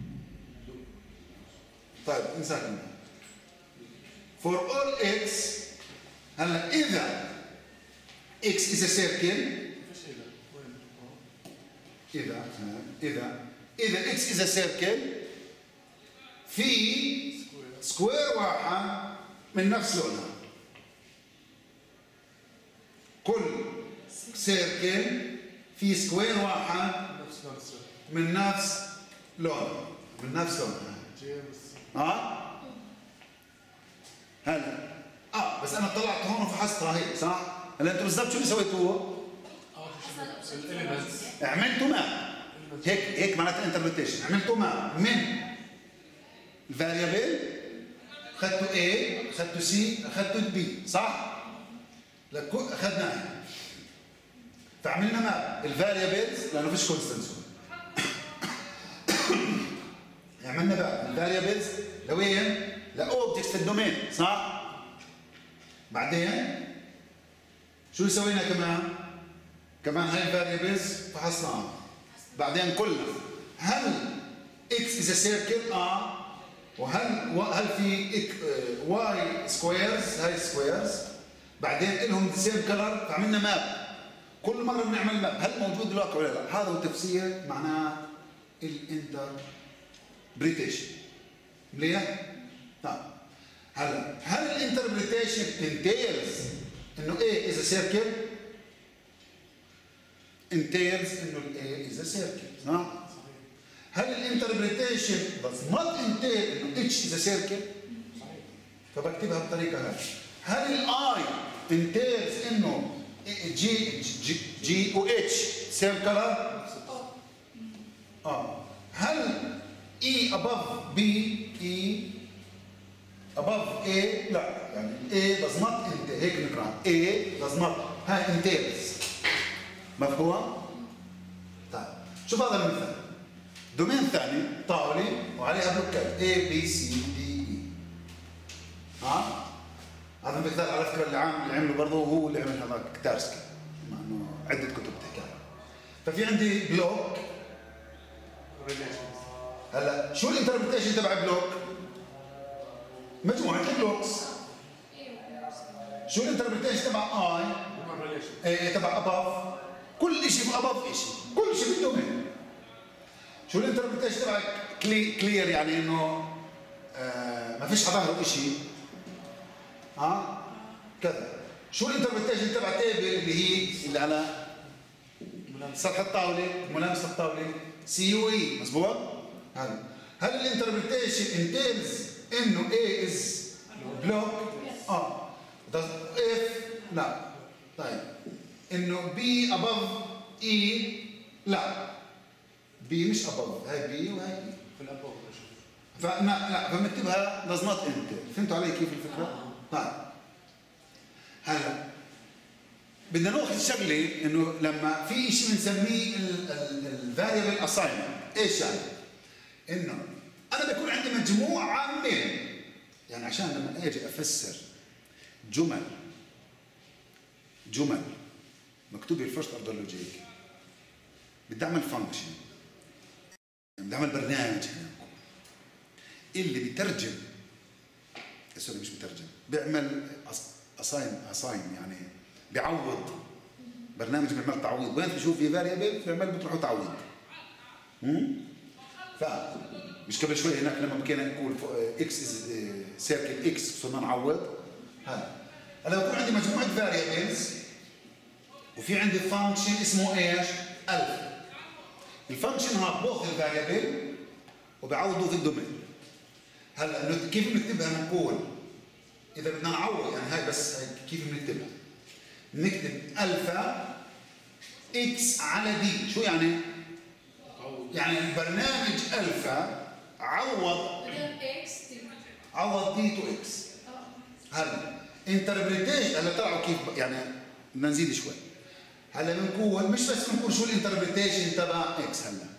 طيب نساكن for all x. هلا اذا x is a circle، اذا x is a circle في سكوير واحد من نفس لونها، كل سيركل في سكوير واحد من نفس لونها، هلا بس انا طلعت هون وفحصتها هيك صح؟ هلا انتم بالضبط شو اللي سويتوه؟ عملتوا ما هيك معناتها انتربريتيشن، عملتوا ما من الفاريبل، اخذتوا A، اخذتوا C، اخذتوا B صح؟ اخذناها، فعملنا ما الفاريبلز لانه فيش كونستنس عملنا بقى الفاريبلز لوين؟ لاوبجكتس في الدومين صح؟ بعدين شو سوينا كمان هاي الفاريبلز فحصناها، بعدين قلنا هل x is a circle؟ وهل في y squares؟ هاي squares، بعدين لهم the same color، فعملنا ماب، كل مره بنعمل ماب، هل موجود بالواقع ولا لا؟ هذا هو تفسير معناه الانتربريتيشن. مليح؟ طيب هلا هل الانتربريتيشن entails انه A is a circle؟ entails انه A is a circle صح؟ هل الانتربريتيشن does not entail انه H is a circle؟ فبكتبها بطريقه هاي. هل الاي entails انه G و H same color؟ هل E above B E above A؟ لا، يعني A does not entail، هيك نقرأ A does not، هاي entails. مفهوم؟ طيب شوف هذا المثال، دومين ثاني طاولة وعليها بلوكات A B C D E. هذا المثال على فكرة اللي عمله برضه هو اللي عمل هذاك كتارسكي، مع انه عدة كتب بتحكي عنه. ففي عندي بلوك، هلا شو الانتربريتيشن تبع بلوك؟ مجموعة البلوكس. شو الانتربريتيشن تبع اي؟ تبع اباف، كل شيء في اباف شيء، كل شيء بالدومين. شو الانتربريتيشن تبع كلير؟ يعني انه ما فيش حظاهره شيء. كذا. شو الانتربريتيشن تبع تيبل اللي هي اللي على سطح الطاوله، ملامسه الطاوله، سي يو اي، مضبوط؟ هل الانتربريتيشن entails انه A is block؟ if لا. طيب انه B above E؟ لا، B مش above، هاي B وهاي E في الابوف. لا فبنكتبها does not entail. فهمتوا علي كيف الفكره؟ طيب هلا بدنا ناخذ شغله، انه لما في شيء بنسميه الفاريبل اساينمنت. ايش يعني؟ انه انا بكون عندي مجموعه من، يعني عشان لما اجي افسر جمل مكتوبه الفيرست اوردر لوجيك، بدي اعمل فانكشن، بدي اعمل برنامج اللي بيترجم، سوري مش بيترجم، بيعمل اساين يعني بيعوض، برنامج بيعمل تعويض. وين بشوف في فاريبل بيعمل بتروحوا تعويض. مش قبل شوي هناك لما بكينا نقول اكس سيركل اكس صرنا نعوض. هلا بكون عندي مجموعه فاريبلز وفي عندي فانكشن اسمه ايش؟ الفا. الفانكشن هذا باخذ الفاريبل وبعوضه في الدومين. هلا كيف بنكتبها؟ نقول اذا بدنا نعوض، يعني هاي بس هاي كيف بنكتبها؟ نكتب الفا اكس على دي. شو يعني؟ يعني البرنامج الفا عوض بدل اكس تي. عوض دي تو اكس. هلا انتربريتيشن هلا طلعوا كيف يعني بدنا نزيد شوي. هلا بنقول مش بس بنقول شو الانتربريتيشن تبع اكس. هلا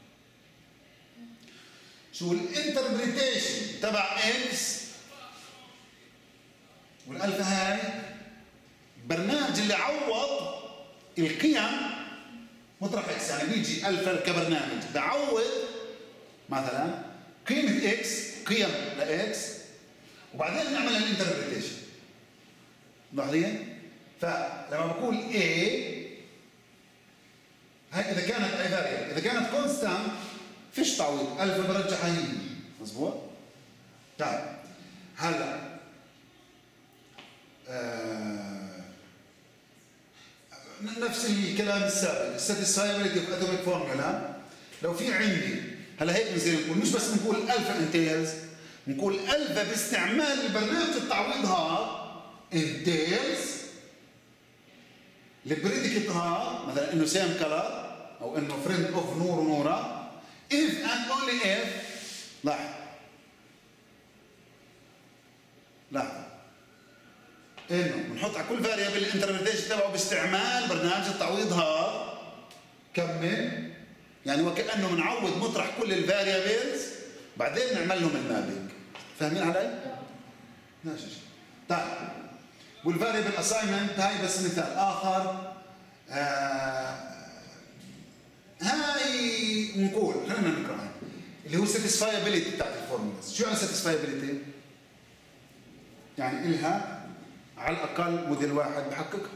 شو الانتربريتيشن تبع اكس والالفا هاي برنامج اللي عوض القيم مطرح اكس. يعني بيجي الفا كبرنامج بعوض مثلا قيمه اكس قيم لاكس وبعدين نعمل الانتربريتيشن. لاحظين؟ فلما بقول A هاي اذا كانت اي فاريبل، اذا كانت كونستانت فيش تعويض، الفا برجعها هي. مظبوط؟ طيب هلا نفس الكلام السابق، الساتيسفايبلتي اوف اتوميك فورمولا. لو في عندي هلا هيك بنصير نقول مش بس نقول الفا انتيلز، نقول الفا باستعمال البرنامج التعويض هذا انتيلز البريديكت هذا مثلا انه سيم كلر او انه فريند اوف نور ونوره if and only if. لاحظ انه بنحط على كل فاريبل الانتربريتيشن تبعه باستعمال برنامج التعويض هذا. كمل يعني وكانه بنعوض مطرح كل الفاريبلز بعدين نعمل لهم المابينج. فاهمين علي؟ ماشي. طيب والفاريبل اساينمنت هاي بس مثال اخر. هاي نقول خلينا نقرا اللي هو ساتيسفايبلتي بتاعت الفورمولاز. شو يعني ساتيسفايبلتي؟ يعني إلها على الأقل موديل واحد بحققها،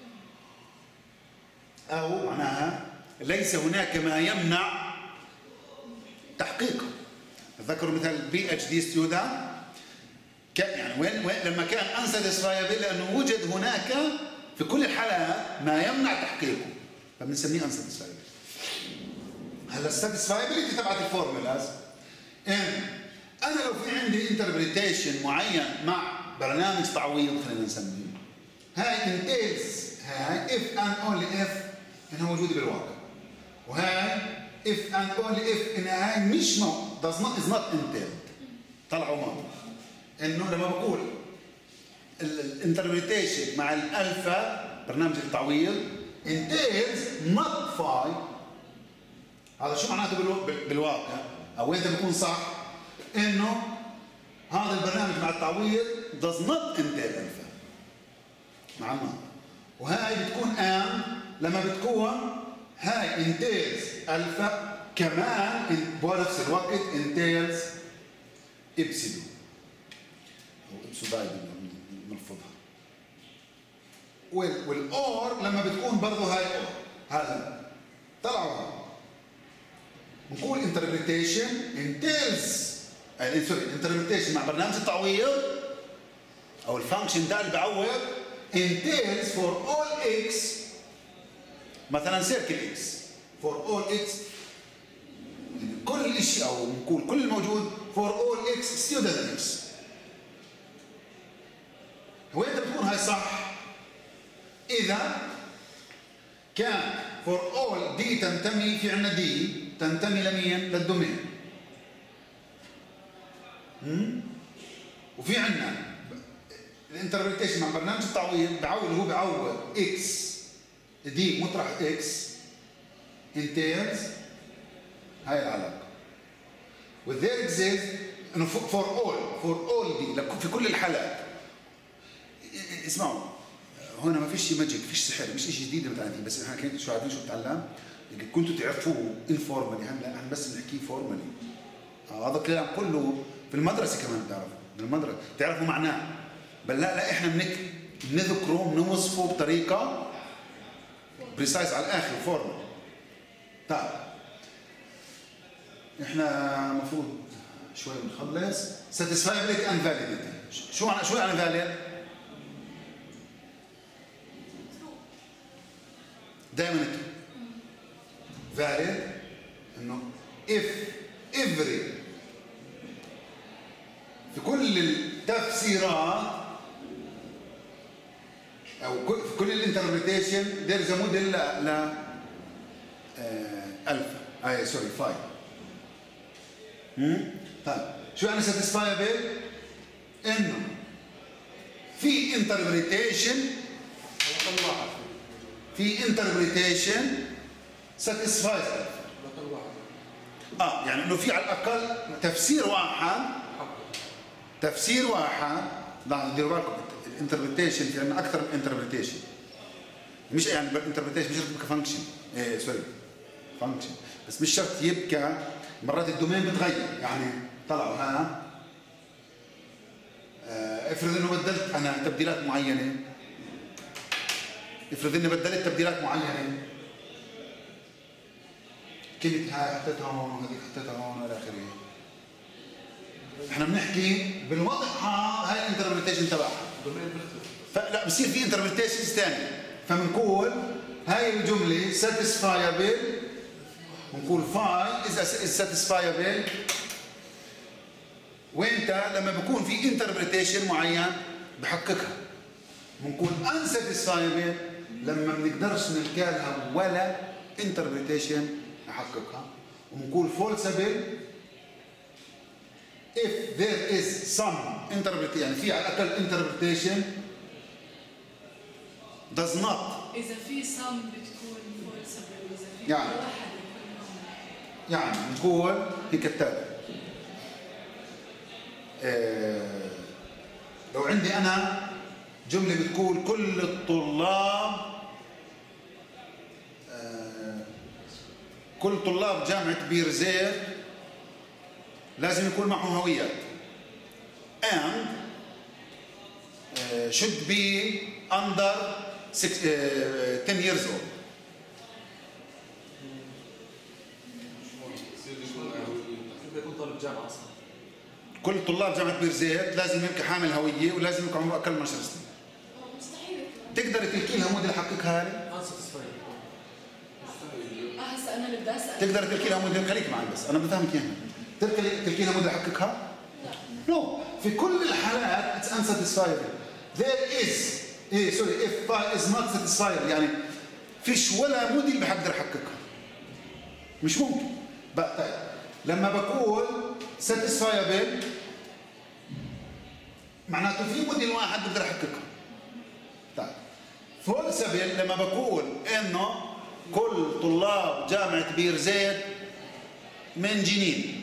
أو معناها ليس هناك ما يمنع تحقيقها. تذكروا مثل PhD student يعني وين لما كان unsatisfiable لأنه وجد هناك في كل الحالات ما يمنع تحقيقه فبنسميه unsatisfiable. هلا الساتيسفايبلتي تبعت الفورمولاز إن أنا لو في عندي انتربريتيشن معين مع برنامج تعويض خلينا نسميه، هاي انتيلز هاي if and only if انها موجوده بالواقع، وهاي if and only if انها هاي مش is not entailed. طلعوا معه انه لما بقول الانتربريتيشن مع الالفا برنامج التعويض entails not phi، هذا شو معناته بالواقع او وين بيكون صح؟ انه هذا البرنامج مع التعويض does not entail alpha مع الماضي، وهاي بتكون لما بتكون هاي entails alpha كمان بنفس الوقت entails ابسيدو او ابسوداي بنلفظها. والاور لما بتكون برضه هاي اور. هذا طلعوا نقول interpretation entails interpretation مع برنامج التعويض او الفانكشن ده اللي بعوض entails for all x مثلا circle x for all x كل شيء او نقول كل الموجود for all x student x. وين بتكون هاي صح؟ اذا كان for all دي تنتمي في عندنا دي تنتمي لمين؟ للدومين. وفي عندنا الانتربريتيشن مع برنامج التعويض هو بعوض اكس دي مطرح اكس entails هاي العلاقه. وذير اكزيست انه فور اول دي في كل الحالات. اسمعوا هنا ما فيش ماجيك، فيش سحر، مش شيء جديد متعرفين، بس احنا كنتوا شو عارفين شو بتعلم كنتوا تعرفوه انفورمالي. هلا احنا بس بنحكيه فورمالي. هذا الكلام كله في المدرسه كمان بتعرفوا، بالمدرسه بتعرفوا معناه، بل لا احنا بنذكره بنوصفه بطريقه بريسايز على الاخر فورمال. طيب احنا المفروض شوي بنخلص. satisfiability and validity. شو يعني valid؟ دائما valid انه if every في كل التفسيرات او في كل الانتربريتيشن there is a model ل الفا سوري 5 طيب شو يعني satisfiable؟ انه في interpretation، اقل واحد في interpretation satisfies. اقل واحد يعني انه في على الاقل تفسير واحد، تفسير واحد. لا ديروا بالكم الانتربريتيشن في عندنا اكثر من انتربريتيشن، مش يعني الانتربريتيشن مش شرط يبقى فانكشن، سوري فانكشن، بس مش شرط يبقى، مرات الدومين بتغير. يعني طلعوا ها افرض انه بدلت انا تبديلات معينه، افرض اني بدلت تبديلات معينه، كلمه هاي حطيتها هون وهذيك حطيتها هون والى اخره. احنا بنحكي بالوضع هاي الانتربريتيشن تبعها، فلا بصير في انتربريتيشنز ثانيه، فبنقول هاي الجمله satisfiable، بنقول فاي is satisfiable وانت لما بكون في انتربريتيشن معين بحققها. بنقول unsatisfiable لما بنقدرش نلقى لها ولا انتربريتيشن نحققها. وبنقول falsible if there is some interpretation، يعني في على الاقل interpretation does not. إذا في some بتكون falsible، إذا في يعني واحد بيكون يعني نقول هي كالتالي. لو عندي أنا جملة بتقول كل طلاب جامعة بيرزيت لازم يكون معهم هويات and should be under 10 years old. يكون طالب جامعه اصلا. كل طلاب جامعة بيرزيت لازم يبقى حامل هوية ولازم يكون عمره أقل من 10 سنين. مستحيل. تقدر تلقي لها موديل حققها لي؟ هسه أنا بدي أسأل. تقدر تلقي لها موديل، خليك معي بس أنا بفهمك إياها. تلقي لها موديل حققها؟ نو. في كل الحالات it's unsatisfiable. There is if file is not satisfiable، يعني فيش ولا موديل بحقدر يحققها. مش ممكن. طيب لما بقول satisfiable معناته في موديل واحد بقدر يحققها. طيب falsible لما بقول انه كل طلاب جامعة بيرزيت من جنين،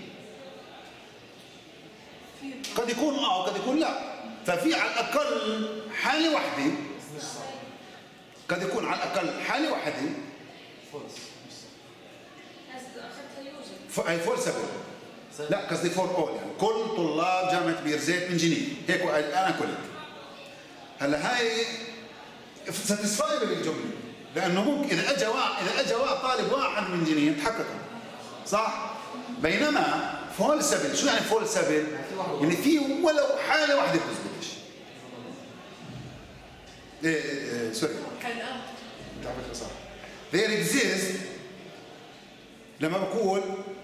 قد يكون وقد يكون لا. ففي على الأقل حالة واحدة، قد يكون على الأقل حالة واحدة هي فولسبل. لا قصدي فور اول، يعني كل طلاب جامعة بيرزيت من جنين، هيك أنا قلت. هلا هاي ساتيسفايبل الجملة، لأنه ممكن إذا أجا طالب واحد من جنين تحققها، صح؟ بينما فولسبل، شو يعني فولسبل؟ يعني في ولو حالة واحدة بتزبطش. سوري. انت عملتها صح. There exists لما بقول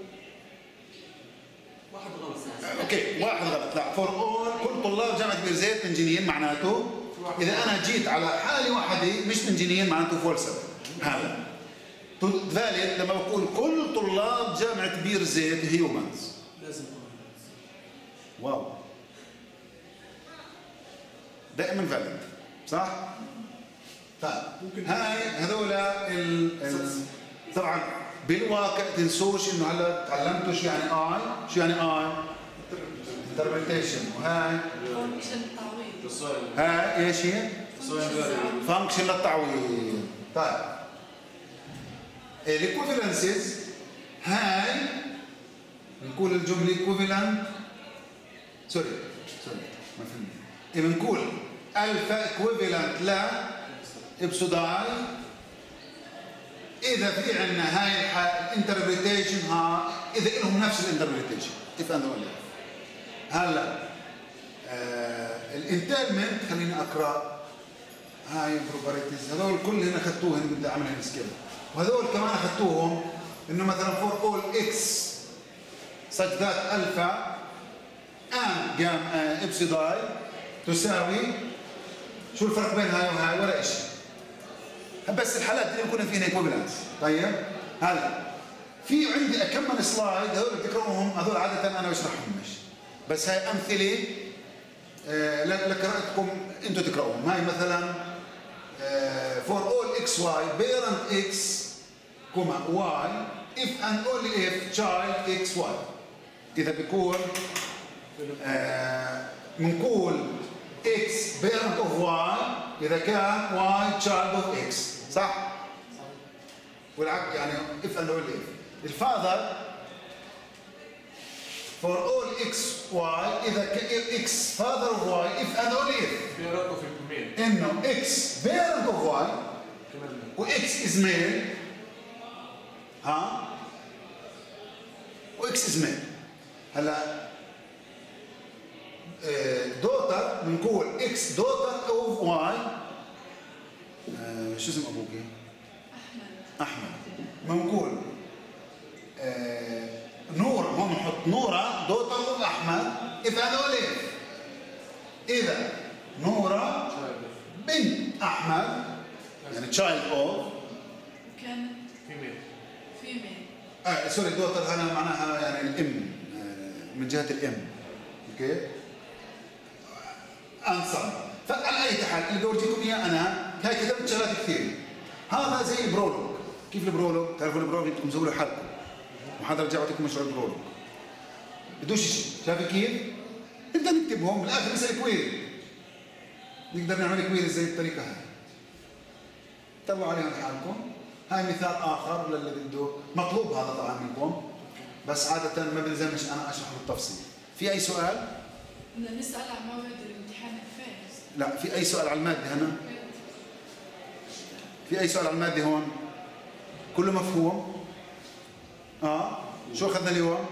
واحد غلط. اوكي واحد غلط، لا فور اول كل طلاب جامعة بيرزيت من جنين، معناته إذا أنا جيت على حالة واحدة مش من جنين معناته فولسبل. هذا ذلك لما بقول كل طلاب جامعة بيرزيت هيومنز لازم. واو دائما فاليد، صح؟ طيب هاي هذول طبعا بالواقع تنسوش انه هلا تعلمتوا شو يعني شو يعني interpretation، وهاي فانكشن التعويض. هاي ايش هي؟ فانكشن للتعويض. طيب الايكوفالنسز هاي بنقول الجمله ايكوفالنت سوري ما فهمت. بنقول الفا ايكوفالنت لا ابسوداي اذا في عندنا هاي الانتربريتيشن اذا لهم نفس الانتربريتيشن if and only. هلا الانترمنت خليني اقرا هاي بروبرتيز، هذول كلهم اخذتوهم بدي اعملهم سكيل، وهذول كمان اخذتوهم انه مثلا فور اول اكس such that الفا and جام ابسيداي تساوي، شو الفرق بين هاي وهاي؟ ولا شيء، بس الحالات اللي بيكون فيها ايكوفالنس. طيب هلا في عندي اكمل سلايد هذول بتقراوهم، هذول عاده انا بشرحهم مش بس هاي امثله لقراءتكم انتم تقراوهم. هاي مثلا for all x y parent x y if and only if child x y. اذا بيكون بنقول x parent of y اذا كان y child of x، صح؟ والعكس يعني if and only if. الفاذر for all x y اذا x father of y if and only if انه x parent of y و x is male، ها، و x is male. هلا دوتر بنقول x daughter of y، شو اسم ابوك؟ احمد. بنقول نورة، هون نحط نورة دوتر اوف احمد if and only if. اذا نورة بنت احمد يعني child of كان female سوري دوتر هذا معناها يعني الام، من جهة الام، اوكي؟ انصر. فعلى اي حال اللي بورجيكم اياه انا هاي كتبت شغلات كثير. هذا زي البرولوج. كيف البرولوج؟ تعرفوا البرولوج بدكم تسووا له حلقه. محاضره رجعت لكم مشروع البرولوج. بدوش شيء، شايف كيف؟ نقدر نكتبهم بالاخر نسال كويري. نقدر نعمل كويري زي الطريقه هاي. طلعوا عليهم حالكم. هاي مثال اخر للي بده، مطلوب هذا طبعا منكم، بس عاده ما بلزمش انا اشرح بالتفصيل. في اي سؤال؟ بدنا نسال عن موعد الامتحان الفائز. لا، في اي سؤال على الماده هنا؟ في اي سؤال على الماده هون؟ كله مفهوم؟ شو اخذنا اليوم؟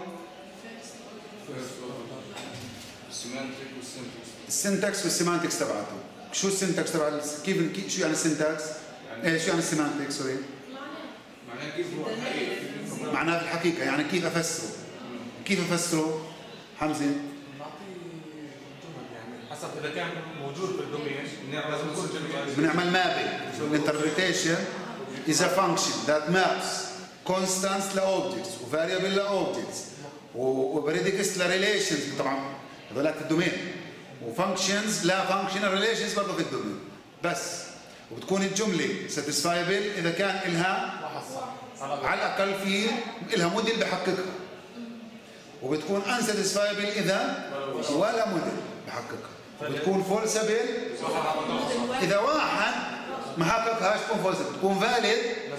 السنتكس والسيمانتكس تبعته. شو السنتكس تبع كيف شو يعني السنتكس؟ شو يعني السيمانتكس؟ سوري. معناه كيف هو الحقيقة؟ معناه في الحقيقة يعني كيف افسره؟ كيف افسره؟ حمزة؟ نعطي جمل يعني حسب اذا كان موجود في الدومين لازم يكون جميع. بنعمل مابينج. الانتربريتيشن is a function that maps constants لاوبجكتس وفاريبل لاوبجكتس وبريدكس لريليشنز، طبعا هذولات في الدومين، وفانكشنز لا فانكشنال ريليشنز برضه في الدومين بس. وبتكون الجمله ساتيسفايبل اذا كان لها على الاقل في لها موديل بحققها، وبتكون انساتيسفايبل اذا ولا موديل بحققها، وبتكون فولسبل اذا واحد ما حققهاش تكون فولسبل، بتكون فاليد.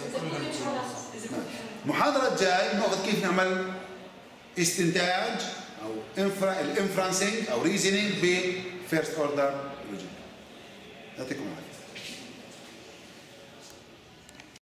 المحاضره الجاي بناخذ كيف نعمل استنتاج او الانفرنسنج او ريزنينج بفيرست اوردر لوجيك. يعطيكم العافيه.